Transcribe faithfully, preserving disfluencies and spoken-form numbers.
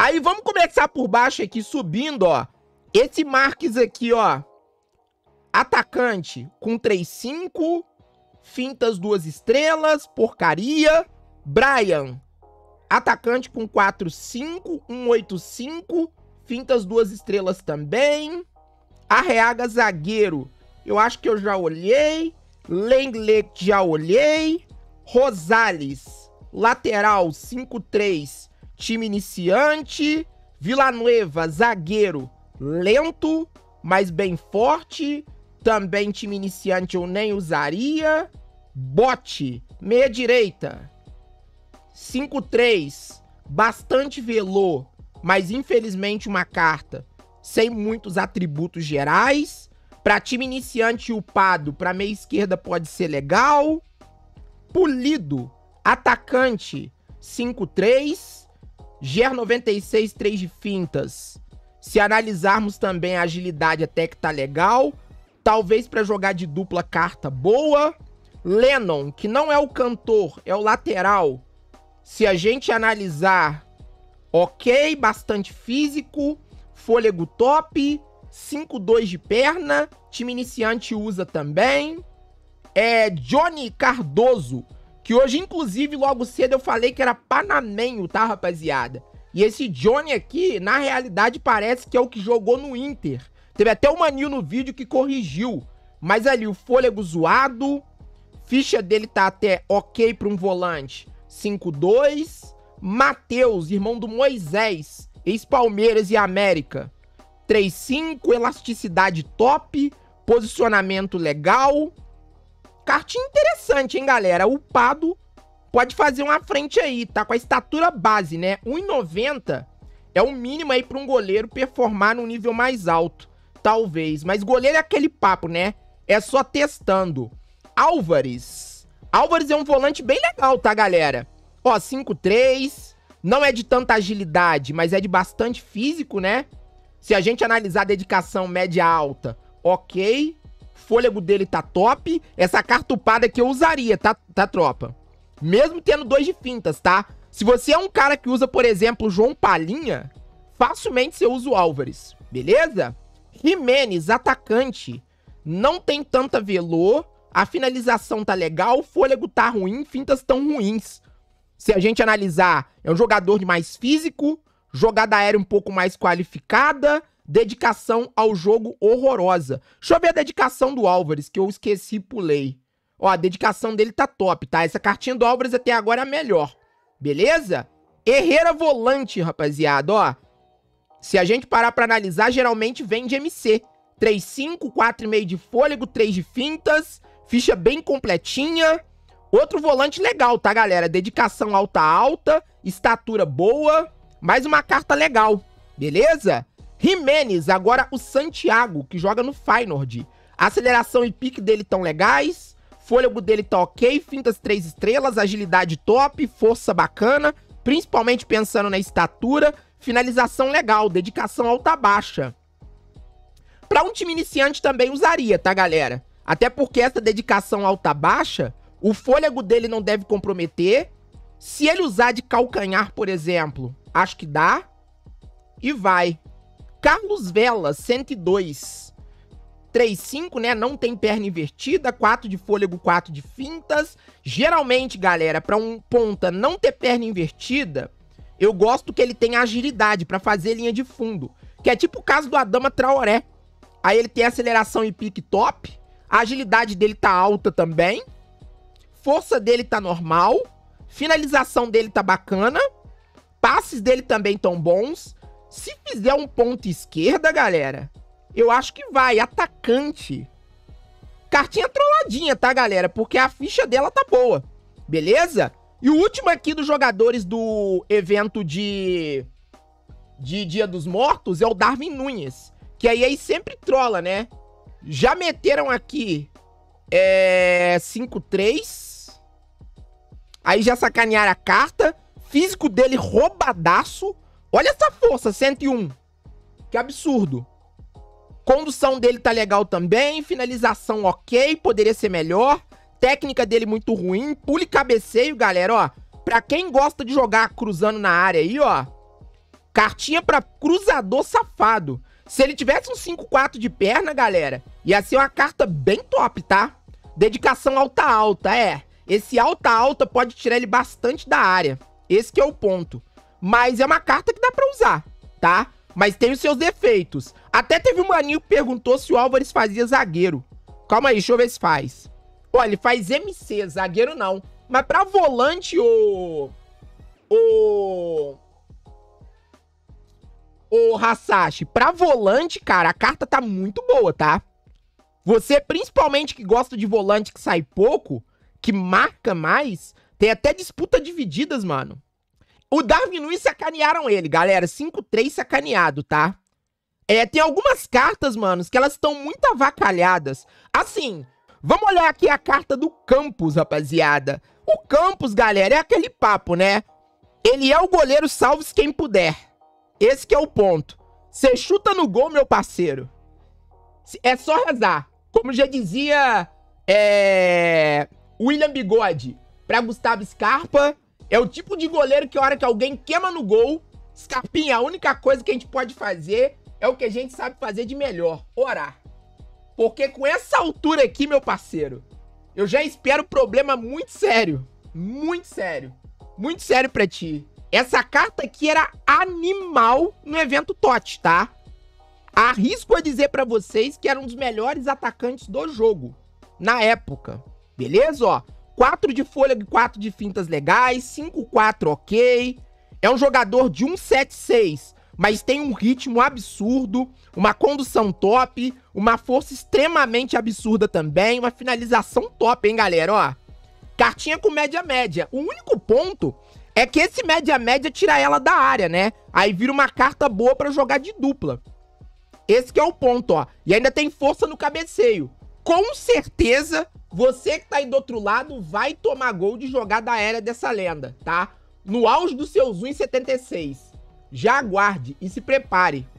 Aí vamos começar por baixo aqui, subindo, ó. Esse Marques aqui, ó. Atacante com três cinco. Fintas duas estrelas. Porcaria. Brian. Atacante com quatro cinco. um oito cinco. Fintas duas estrelas também. Arreaga zagueiro. Eu acho que eu já olhei. Lenglet já olhei. Rosales. Lateral cinco três. Time iniciante. Villanueva, zagueiro. Lento, mas bem forte. Também time iniciante eu nem usaria. Bote, meia direita. cinco três. Bastante velô, mas infelizmente uma carta sem muitos atributos gerais. Para time iniciante upado, para meia esquerda pode ser legal. Polido, atacante, cinco três. G R noventa e seis, três de fintas. Se analisarmos também a agilidade até que tá legal. Talvez para jogar de dupla carta boa. Lennon, que não é o cantor, é o lateral. Se a gente analisar, ok, bastante físico. Fôlego top. cinco dois de perna. Time iniciante usa também. É Johnny Cardoso. Que hoje, inclusive, logo cedo eu falei que era panamenho, tá, rapaziada? E esse Johnny aqui, na realidade, parece que é o que jogou no Inter. Teve até o Maninho no vídeo que corrigiu. Mas ali, o fôlego zoado. Ficha dele tá até ok para um volante. cinco dois. Matheus, irmão do Moisés. Ex-Palmeiras e América. três cinco. Elasticidade top. Posicionamento legal. Cartinha interessante, hein, galera? Upado pode fazer uma frente aí, tá? Com a estatura base, né? um e noventa é o mínimo aí para um goleiro performar num nível mais alto. Talvez. Mas goleiro é aquele papo, né? É só testando. Álvares. Álvares é um volante bem legal, tá, galera? Ó, cinco três. Não é de tanta agilidade, mas é de bastante físico, né? Se a gente analisar a dedicação média-alta, ok. Fôlego dele tá top. Essa carta upada que eu usaria, tá, tá, tropa? Mesmo tendo dois de fintas, tá? Se você é um cara que usa, por exemplo, João Palhinha, facilmente você usa o Álvares, beleza? Jimenez, atacante. Não tem tanta velô. A finalização tá legal. O fôlego tá ruim. Fintas tão ruins. Se a gente analisar, é um jogador de mais físico. Jogada aérea um pouco mais qualificada. Dedicação ao jogo horrorosa. Deixa eu ver a dedicação do Álvares, que eu esqueci e pulei. Ó, a dedicação dele tá top, tá? Essa cartinha do Álvares até agora é a melhor. Beleza? Herrera volante, rapaziada, ó. Se a gente parar pra analisar, geralmente vem de M C. três cinco, quatro e meio de fôlego, três de fintas. Ficha bem completinha. Outro volante legal, tá, galera? Dedicação alta-alta. Estatura boa. Mais uma carta legal. Beleza? Jimenez, agora o Santiago, que joga no Feyenoord. A aceleração e pique dele tão legais. Fôlego dele tá ok. Fintas três estrelas. Agilidade top. Força bacana. Principalmente pensando na estatura. Finalização legal. Dedicação alta-baixa. Pra um time iniciante também usaria, tá, galera? Até porque essa dedicação alta-baixa, o fôlego dele não deve comprometer. Se ele usar de calcanhar, por exemplo, acho que dá. E vai. Carlos Vela, cento e dois. três cinco, né? Não tem perna invertida. quatro de fôlego, quatro de fintas. Geralmente, galera, pra um ponta não ter perna invertida, eu gosto que ele tenha agilidade pra fazer linha de fundo. Que é tipo o caso do Adama Traoré. Aí ele tem aceleração e pique top. A agilidade dele tá alta também. Força dele tá normal. Finalização dele tá bacana. Passes dele também tão bons. Se fizer um ponto esquerda, galera, eu acho que vai. Atacante. Cartinha trolladinha, tá, galera? Porque a ficha dela tá boa. Beleza? E o último aqui dos jogadores do evento de... de Dia dos Mortos é o Darwin Nunes. Que aí, aí sempre trola, né? Já meteram aqui é, cinco três. Aí já sacanearam a carta. Físico dele roubadaço. Olha essa força, cento e um. Que absurdo. Condução dele tá legal também. Finalização ok, poderia ser melhor. Técnica dele muito ruim. Pule cabeceio, galera, ó. Pra quem gosta de jogar cruzando na área aí, ó. Cartinha pra cruzador safado. Se ele tivesse um cinco quatro de perna, galera, ia ser uma carta bem top, tá? Dedicação alta-alta, é. Esse alta-alta pode tirar ele bastante da área. Esse que é o ponto. Mas é uma carta que dá pra usar, tá? Mas tem os seus defeitos. Até teve um maninho que perguntou se o Álvares fazia zagueiro. Calma aí, deixa eu ver se faz. Olha, ele faz M C, zagueiro não. Mas pra volante, o... O... O Hasashi, pra volante, cara, a carta tá muito boa, tá? Você, principalmente que gosta de volante que sai pouco, que marca mais, tem até disputa divididas, mano. O Darwin Núñez sacanearam ele, galera. cinco três sacaneado, tá? É, tem algumas cartas, manos, que elas estão muito avacalhadas. Assim, vamos olhar aqui a carta do Campos, rapaziada. O Campos, galera, é aquele papo, né? Ele é o goleiro salve-se quem puder. Esse que é o ponto. Você chuta no gol, meu parceiro. É só rezar. Como já dizia é... William Bigode pra Gustavo Scarpa, é o tipo de goleiro que a hora que alguém queima no gol, Scarpinha, a única coisa que a gente pode fazer é o que a gente sabe fazer de melhor, orar. Porque com essa altura aqui, meu parceiro, eu já espero problema muito sério. Muito sério. Muito sério pra ti. Essa carta aqui era animal no evento T O T, tá? Arrisco a dizer pra vocês que era um dos melhores atacantes do jogo, na época. Beleza, ó? quatro de fôlego e quatro de fintas legais, cinco quatro ok. É um jogador de um sete seis, mas tem um ritmo absurdo, uma condução top, uma força extremamente absurda também, uma finalização top, hein, galera, ó. Cartinha com média-média. O único ponto é que esse média-média tira ela da área, né? Aí vira uma carta boa pra jogar de dupla. Esse que é o ponto, ó. E ainda tem força no cabeceio. Com certeza, você que tá aí do outro lado vai tomar gol de jogada aérea dessa lenda, tá? No auge dos seus um e setenta e seis. Já aguarde e se prepare.